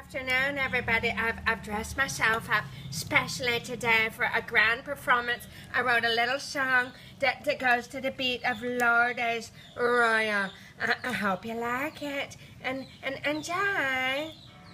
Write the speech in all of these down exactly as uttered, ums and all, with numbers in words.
afternoon, everybody. I've, I've dressed myself up specially today for a grand performance. I wrote a little song that, that goes to the beat of Lorde's Royal. I, I hope you like it and, and enjoy.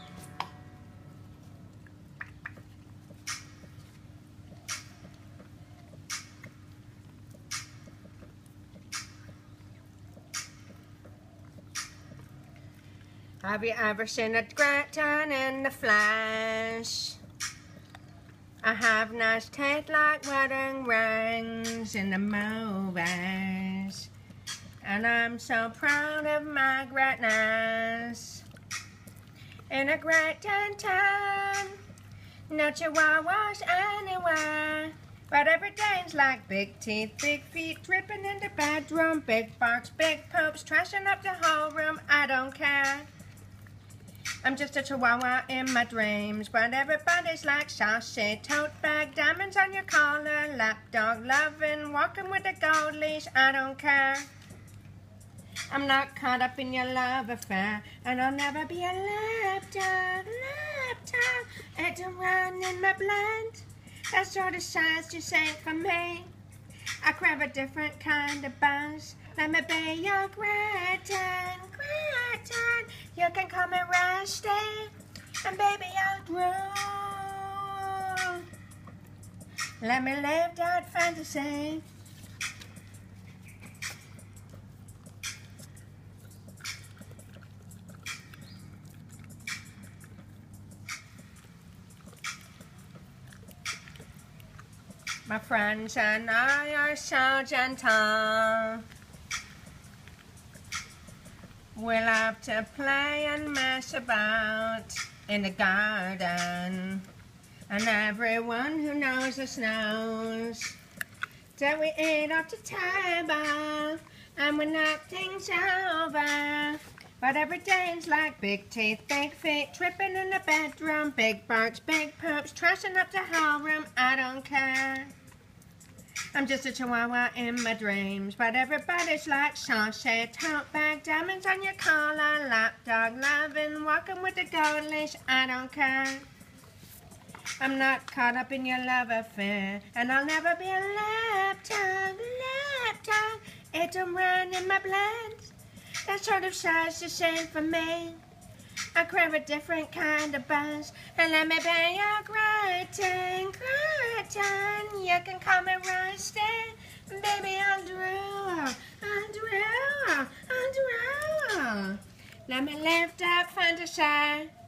Have you ever seen a GreatDane in the flesh? I have nice teeth like wedding rings in the movies, and I'm so proud of my greatness. In a GreatDane town, no chihuahuas anywhere, but every Dane's like big teeth, big feet, dripping in the bedroom, big barks, big poops, trashing up the whole room. I don't care. I'm just a chihuahua in my dreams, but everybody's like saucy, tote bag, diamonds on your collar, lapdog loving, walking with a gold leash. I don't care. I'm not caught up in your love affair, and I'll never be a lapdog, lapdog. It don't run in my blood. That sort of size just ain't for me. I crave a different kind of buzz. Let me be your GreatDane, GreatDane. You can call me Rusty, and baby I'll grow. Let me live that fantasy. My friends and I are so gentle. We'll have to play and mess about in the garden, and everyone who knows us knows that we eat off the table and we knock things over. But every Dane's like big teeth, big feet, tripping in the bedroom, big barks, big poops, trashing up the whole room. I don't care. I'm just a chihuahua in my dreams, but everybody's like saucy, tote bag, diamonds on your collar, lapdog loving, walking with a gold leash. I don't care. I'm not caught up in your love affair, and I'll never be a lapdog, lapdog. It don't run in my blood. That sort of size just ain't for me. I crave a different kind of buzz, and let me be your GreatDane, GreatDane. You can call me Rusty, baby I'll draw, I'll draw, I'll draw. Let me live that fantasy.